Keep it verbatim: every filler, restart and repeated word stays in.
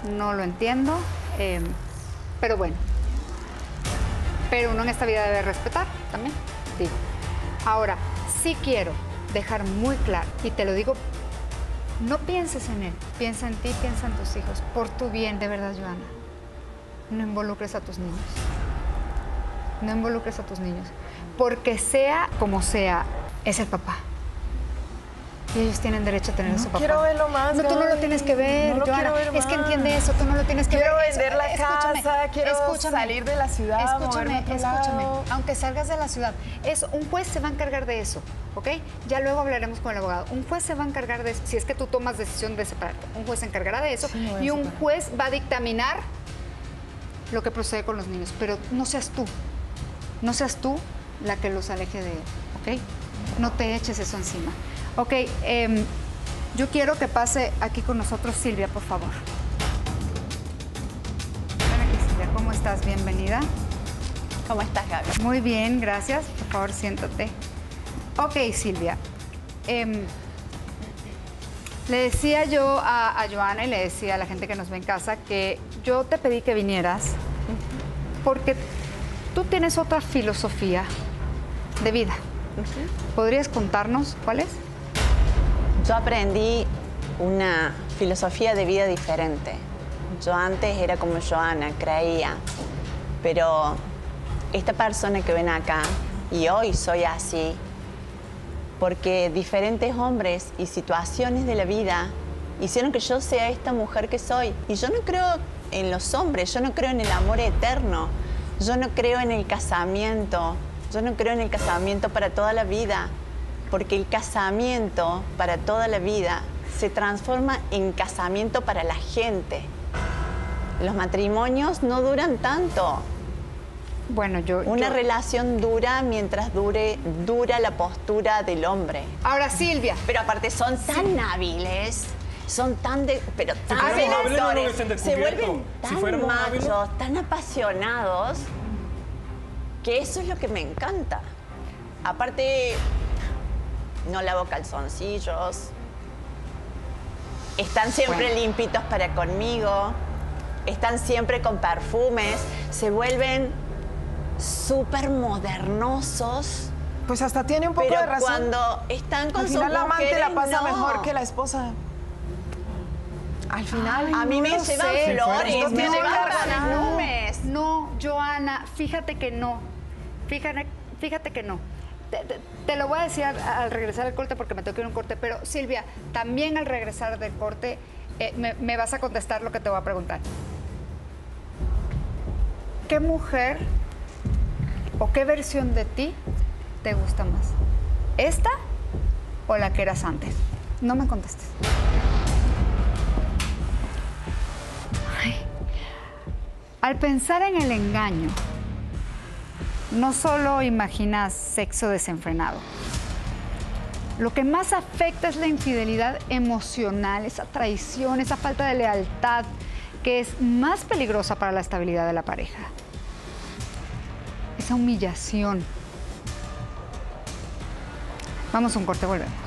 no lo entiendo, eh, pero bueno. Pero uno en esta vida debe respetar también, digo. Ahora, sí quiero dejar muy claro, y te lo digo, no pienses en él, piensa en ti, piensa en tus hijos, por tu bien, de verdad, Joana. No involucres a tus niños. No involucres a tus niños. Porque sea como sea, es el papá. Y ellos tienen derecho a tener no a su papá. Quiero verlo más. No, tú no lo tienes que ver, no Joana. Ver es que entiende eso, tú no lo tienes que quiero ver. Quiero vender eso, la escúchame, casa, quiero escúchame, salir de la ciudad, Escúchame, escúchame. Lado. Aunque salgas de la ciudad, es, un juez se va a encargar de eso, ¿ok? Ya luego hablaremos con el abogado. Un juez se va a encargar de eso, si es que tú tomas decisión de separarte. Un juez se encargará de eso sí, y un juez va a dictaminar lo que procede con los niños. Pero no seas tú, no seas tú la que los aleje de él, ¿ok? No te eches eso encima. Ok, eh, yo quiero que pase aquí con nosotros Silvia, por favor. Ven aquí, Silvia, ¿cómo estás? Bienvenida. ¿Cómo estás, Gaby? Muy bien, gracias. Por favor, siéntate. Ok, Silvia. Eh, le decía yo a, a Joana y le decía a la gente que nos ve en casa que yo te pedí que vinieras porque tú tienes otra filosofía de vida. ¿Podrías contarnos cuál es? Yo aprendí una filosofía de vida diferente. Yo antes era como Joana, creía, pero esta persona que ven acá, y hoy soy así, porque diferentes hombres y situaciones de la vida hicieron que yo sea esta mujer que soy. Y yo no creo en los hombres, yo no creo en el amor eterno, yo no creo en el casamiento, yo no creo en el casamiento para toda la vida. Porque el casamiento para toda la vida se transforma en casamiento para la gente. Los matrimonios no duran tanto. Bueno, yo... Una yo... relación dura mientras dure, dura la postura del hombre. Ahora, Silvia. Pero aparte son tan hábiles, son tan de... Pero tan si seductores, no se vuelven tan si machos, hábiles, tan apasionados, que eso es lo que me encanta. Aparte... No lavo calzoncillos. Están siempre bueno. limpitos para conmigo. Están siempre con perfumes. Se vuelven súper modernosos. Pues hasta tiene un poco pero de razón. Cuando están con Al sus final la amante mujeres, la pasa no. mejor que la esposa. Al final. Ay, a mí no me llevan sé. flores, no me tiene llevan perfumes. No, Joana, fíjate que no. Fíjate, fíjate que no. Te, te, te lo voy a decir al, al regresar al corte porque me tengo que ir a un corte, pero Silvia, también al regresar del corte eh, me, me vas a contestar lo que te voy a preguntar. ¿Qué mujer o qué versión de ti te gusta más? ¿Esta o la que eras antes? No me contestes. Ay. Al pensar en el engaño, no solo imaginas sexo desenfrenado. Lo que más afecta es la infidelidad emocional, esa traición, esa falta de lealtad, que es más peligrosa para la estabilidad de la pareja. Esa humillación. Vamos a un corte, volvemos.